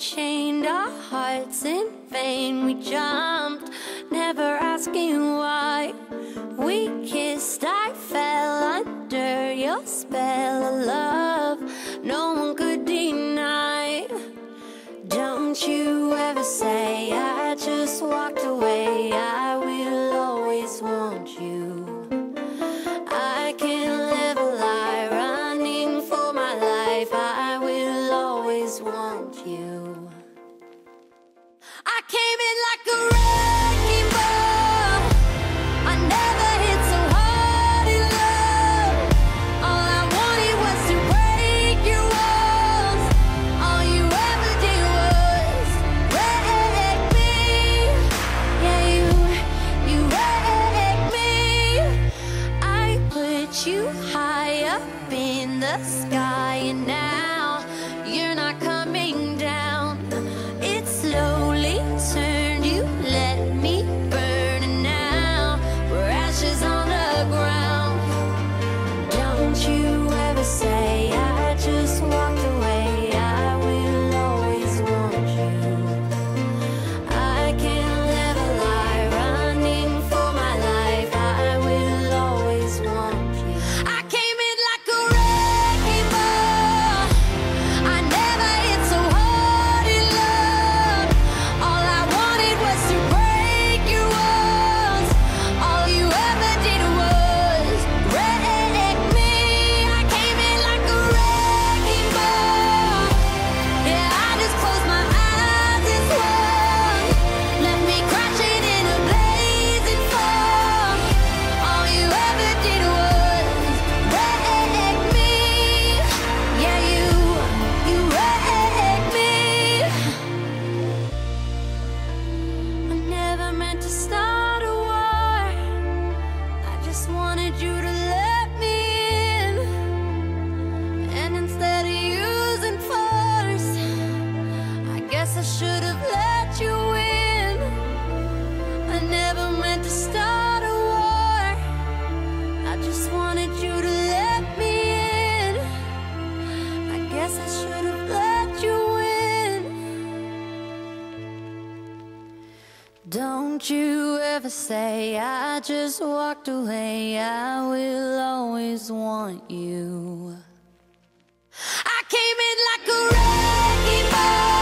chained our hearts in vain. We jumped, never asking why. We kissed, I fell under your spell of love no one could deny. Don't you ever say I just walked away. I will always want you. I can't live a lie, running for my life. I will always want you. I came in like a wrecking ball. I never hit so hard in love. All I wanted was to break your walls. All you ever did was wreck me. Yeah, you wrecked me. I put you high up in the sky, and now you're not coming down. It slowly turned, you let me burn, and now we're ashes on the ground. Don't you ever say I just walked away. I will always want you. I can't live a lie, running for my life. I will always want you. I came in like a wrecking ball. I never hit so hard in love. All I wanted was to break your walls. All you ever did was wreck me. I came in like a wrecking ball. Yeah, I just closed my eyes and swung. Left me crashing in a blazing fall. All you ever did was wreck me. Yeah, you wrecked me. I never meant to start a war. I just wanted you to let me in. And instead of using force, I guess I should have let you in. I never meant to start a war. I just wanted you to let me in. I guess I should have let you in. Don't you ever say I just walked away. I will always want you. I came in like a wrecking ball.